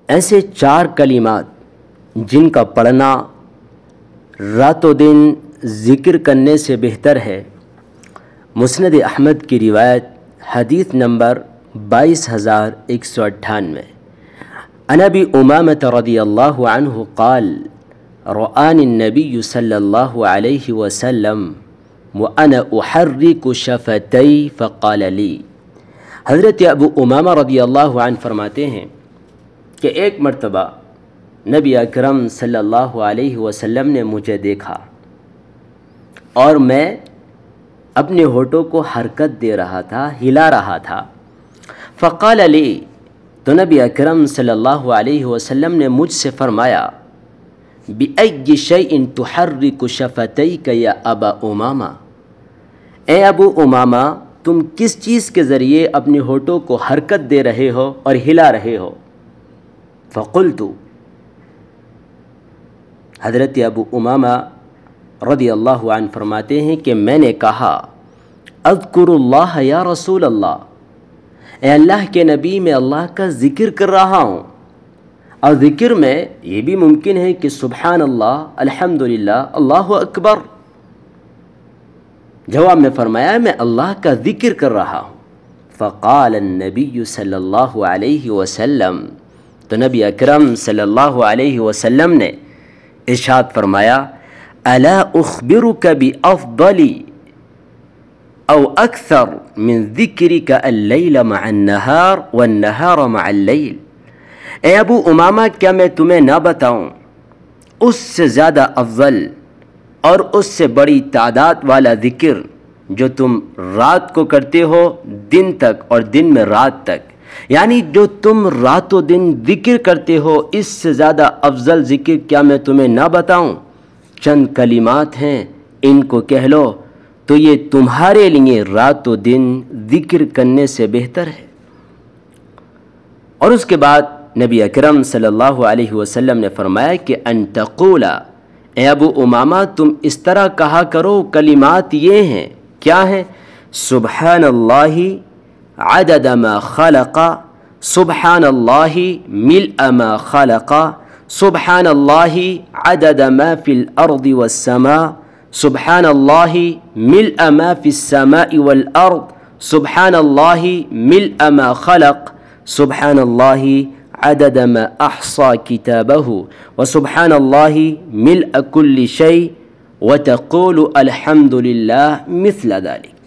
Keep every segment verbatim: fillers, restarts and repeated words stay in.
ایسے چار کلمات جن کا پڑھنا رات و دن ذکر کرنے سے بہتر ہے۔ مسند احمد کی روایت حدیث نمبر بائیس ہزار ایک سو اٹھانوے۔ عن ابی امامۃ رضی اللہ عنہ قال رآنی النبی صلی اللہ علیہ وسلم وانا احرک شفتئی فقال لی۔ حضرت ابو امامہ رضی اللہ عنہ فرماتے ہیں کہ ایک مرتبہ نبی اکرم صلی اللہ علیہ وسلم نے مجھے دیکھا اور میں اپنے ہونٹوں کو حرکت دے رہا تھا، ہلا رہا تھا۔ فقال لی، تو نبی اکرم صلی اللہ علیہ وسلم نے مجھ سے فرمایا بِأَيِّ شَيْءٍ تُحَرِّكُ شَفَتَيْكَ یا ابا امامہ، اے ابو امامہ تم کس چیز کے ذریعے اپنے ہونٹوں کو حرکت دے رہے ہو اور ہلا رہے ہو؟ فقلت، حضرت ابو امامہ رضی اللہ عنہ فرماتے ہیں کہ میں نے کہا اذکر اللہ یا رسول اللہ، اے اللہ کے نبی میں اللہ کا ذکر کر رہا ہوں۔ اور ذکر میں یہ بھی ممکن ہے کہ سبحان اللہ، الحمدللہ، اللہ اکبر۔ جواب میں فرمایا میں اللہ کا ذکر کر رہا ہوں۔ فقال النبی صلی اللہ علیہ وسلم، تو نبی اکرم صلی اللہ علیہ وسلم نے ارشاد فرمایا الا اخبرک بافضل او اکثر من ذکرک اللیل مع النہار والنہار مع اللیل، اے ابو امامہ کیا میں تمہیں نہ بتاؤں اس سے زیادہ افضل اور اس سے بڑی تعداد والا ذکر جو تم رات کو کرتے ہو دن تک اور دن میں رات تک، یعنی جو تم رات و دن ذکر کرتے ہو اس سے زیادہ افضل ذکر کیا میں تمہیں نہ بتاؤں؟ چند کلمات ہیں، ان کو کہہ لو تو یہ تمہارے لیے رات و دن ذکر کرنے سے بہتر ہے۔ اور اس کے بعد نبی اکرم صلی اللہ علیہ وسلم نے فرمایا کہ ان تقول، اے ابو امامہ تم اس طرح کہا کرو، کلمات یہ ہیں، کیا ہیں؟ سبحان اللہ عدد ما خلق، سبحان اللہ ملء ما خلق، سبحان اللہ عدد ما فی الارض والسماء، سبحان اللہ ملء ما فی السماء والارض، سبحان اللہ ملء ما خلق، سبحان اللہ عدد ما احصى کتابہ، وسبحان اللہ ملء کل شیء، وتقول الحمد للہ مثل ذلك۔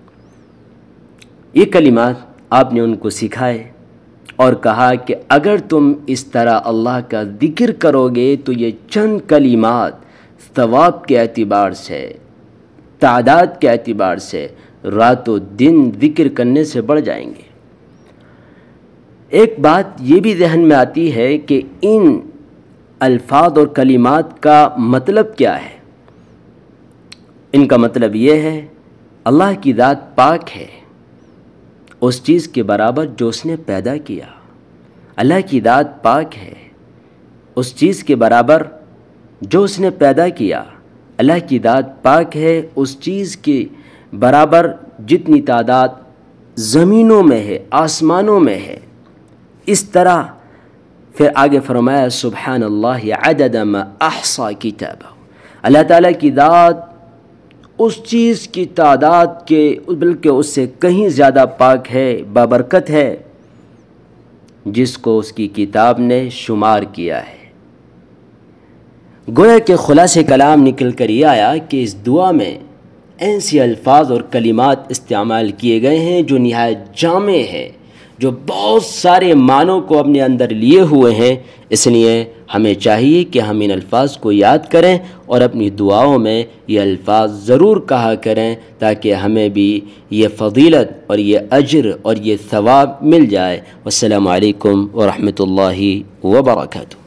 یہ کلمات آپ نے ان کو سکھائے اور کہا کہ اگر تم اس طرح اللہ کا ذکر کرو گے تو یہ چند کلمات ثواب کے اعتبار سے، تعداد کے اعتبار سے رات و دن ذکر کرنے سے بڑھ جائیں گے۔ ایک بات یہ بھی ذہن میں آتی ہے کہ ان الفاظ اور کلمات کا مطلب کیا ہے؟ ان کا مطلب یہ ہے اللہ کی ذات پاک ہے اس چیز کے برابر جو اس نے پیدا کیا۔ اللہ کی ذات پاک ہے اس چیز کے برابر جو اس نے پیدا کیا۔ اللہ کی ذات پاک ہے اس چیز کے برابر جتنی تعداد زمینوں میں ہے، آسمانوں میں ہے۔ اس طرح پھر آگے فرمایا سبحان اللہ عدد ما احصى کتابہ، اللہ تعالیٰ کی ذات اس چیز کی تعداد کے بلکہ اس سے کہیں زیادہ پاک ہے، بابرکت ہے، جس کو اس کی کتاب نے شمار کیا ہے۔ گویا کہ خلاصہ کلام نکل کر یہ آیا کہ اس دعا میں ایسے الفاظ اور کلمات استعمال کیے گئے ہیں جو نہایت جامع ہے، جو بہت سارے معنوں کو اپنے اندر لیے ہوئے ہیں۔ اس لیے ہمیں چاہیے کہ ہم ان الفاظ کو یاد کریں اور اپنی دعاؤں میں یہ الفاظ ضرور کہا کریں تاکہ ہمیں بھی یہ فضیلت اور یہ اجر اور یہ ثواب مل جائے۔ والسلام علیکم ورحمۃ اللہ وبرکاتہ۔